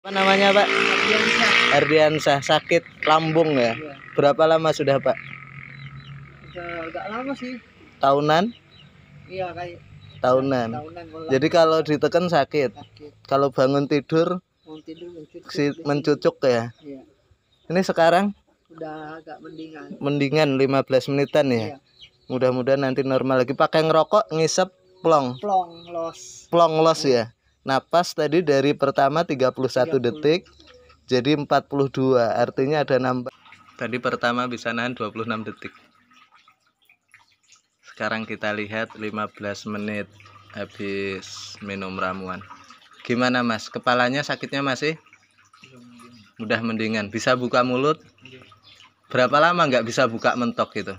Apa namanya Pak? Ardiansyah. Sakit lambung ya? Iya. Berapa lama sudah Pak? Udah agak lama sih. Tahunan? Iya kayak Tahunan. Jadi kalau ditekan sakit. Kalau bangun tidur mau tidur mencucuk ya? Iya. Ini sekarang Udah agak mendingan. Mendingan 15 menitan ya? Iya. Mudah-mudahan nanti normal lagi. Pakai ngerokok ngisep plong. Plong los ya. Napas tadi dari pertama 31 detik jadi 42. Artinya ada nambah. Tadi pertama bisa nahan 26 detik. Sekarang kita lihat 15 menit habis minum ramuan. Gimana Mas? Kepalanya sakitnya masih? Udah mendingan. Bisa buka mulut? Berapa lama nggak bisa buka mentok gitu?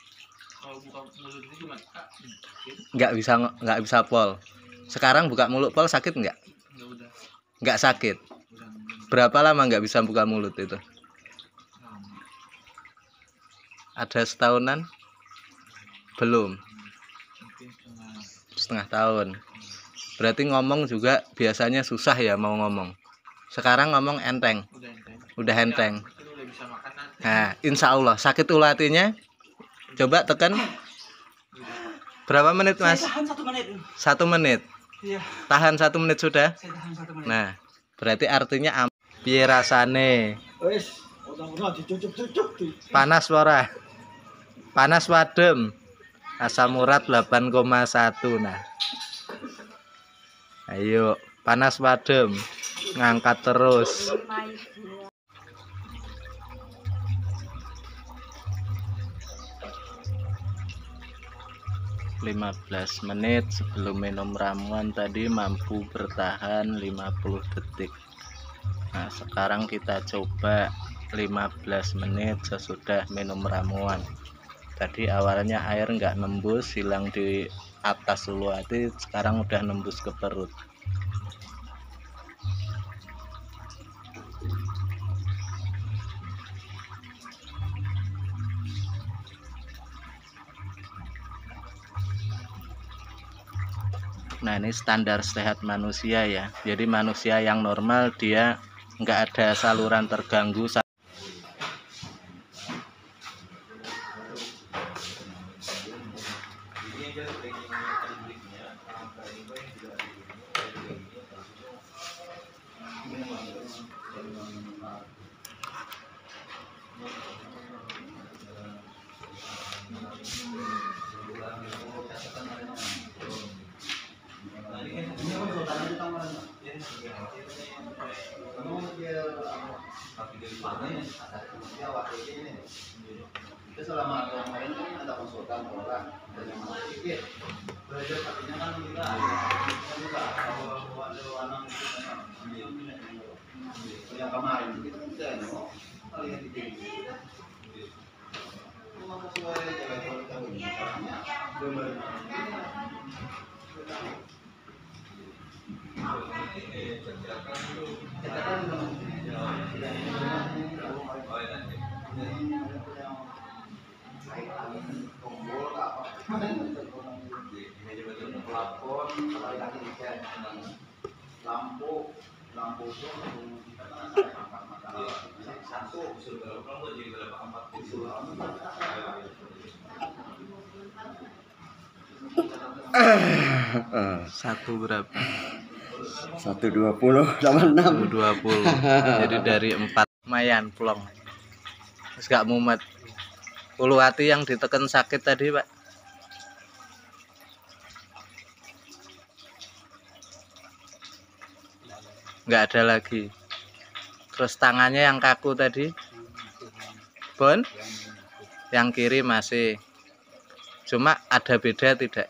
Nggak bisa pol. Sekarang buka mulut pol sakit nggak? Nggak sakit. Berapa lama nggak bisa buka mulut itu? Ada setahunan? Belum. Setengah tahun. Berarti ngomong juga biasanya susah ya mau ngomong. Sekarang ngomong enteng. Udah enteng. Nah, insya Allah sakit ulatinya. Coba tekan. Berapa menit Mas? Tahan 1 menit. 1 menit. Iya. Tahan 1 menit sudah? Saya tahan 1 menit. Nah, berarti artinya piye rasane? Wes, udah dicucuk-cucuk. Panas ora? Panas wadem. Asam urat 8,1. Nah. Ayo, panas wadem. Ngangkat terus. 15 menit sebelum minum ramuan tadi mampu bertahan 50 detik. Nah, sekarang kita coba 15 menit sesudah minum ramuan. Tadi awalnya air nggak nembus, hilang di atas ulu hati, sekarang udah nembus ke perut. Nah, ini standar sehat manusia ya. Jadi manusia yang normal dia nggak ada saluran terganggu. Selama kemarin kan ada konsultan orang dan yang sedikit belajar artinya kan kita juga anak yang kemarin kita tidak no kalian di rumah sesuai jalan tahun misalnya lampu satu berapa? 120 sama 6 120. Jadi dari 4 lumayan plong. Terus gak mumet. Ulu hati yang ditekan sakit tadi Pak. Nggak ada lagi. Terus tangannya yang kaku tadi Bon, yang kiri masih, cuma ada beda tidak?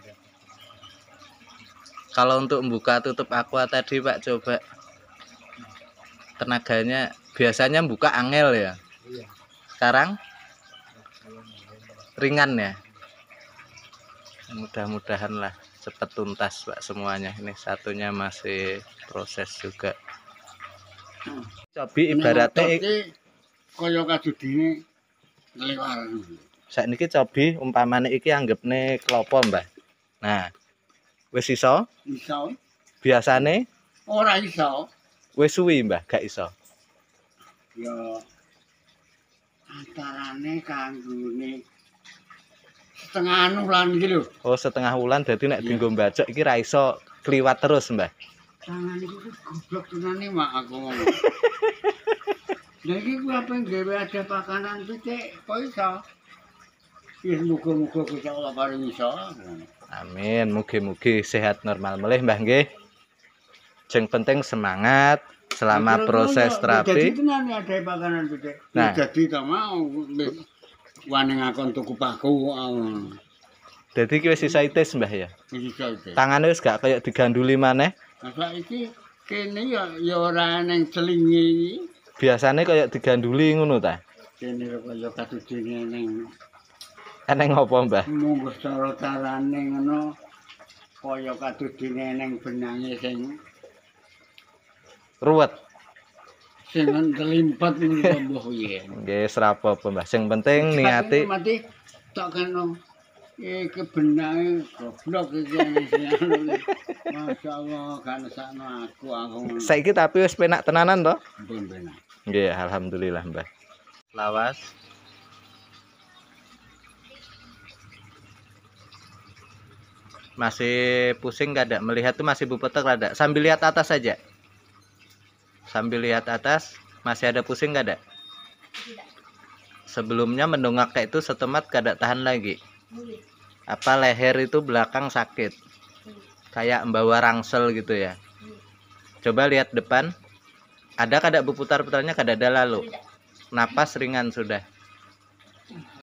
Kalau untuk membuka tutup aqua tadi Pak, coba tenaganya biasanya buka angel ya, sekarang ringan ya. Mudah-mudahan lah cepat tuntas Pak semuanya. Ini satunya masih proses juga. Cobi ibaratnya kaya kadudine nglewar. Saiki cobi umpamane iki anggapne klopo, Mbah. Nah, wis iso? Iso. Biasane Ora iso. Wis suwi Mbah gak iso. Ya antarane kanggone setengah wulan iki lho. Oh, setengah wulan dadi nek Iya. dienggo mbajak iki ra iso kliwat terus, Mbah. Tangan iku goblok tenane mak aku ngomong. Lah iki ku apa gawe ada pakanan pitik kok iso. Ya muga-muga Gusti Allah paring iso. Amin, mugi-mugi sehat normal melih Mbah nggih. Sing penting semangat selama proses Jadi terapi. tenan ada pakanan pitik. Nah. Jadi ta mau wani ngakon tuku paku. Dadi iki wis iso itis Mbah ya. Iso itu. Tangane wis gak kayak diganduli maneh. Masa iki kene ya ora nang celinge iki. Biasane kayak diganduli ngono ta. Kene kaya katudine ning Eneng apa Mbah? munggo cara carane ngono kaya katudine ning benange sing Ruwet. ngelimpat niku mbah piye. Nggih, ora apa-apa Mbah. Sing penting niati mati tak kena iki benange goblok iki anu. Masyaallah kan sakno aku saiki tapi wis penak tenanan to? pun benar. Nggih, alhamdulillah Mbah. Lawas. Masih pusing gak ada? Melihat tuh masih bupetek ada. Sambil lihat atas saja. Sambil lihat atas, masih ada pusing gak ada? Sebelumnya mendongak kayak itu setemat gak ada tahan lagi. Apa leher itu belakang sakit? Kayak membawa rangsel gitu ya. Coba lihat depan. Ada kada berputar-putarnya kada ada lalu. Napas ringan sudah.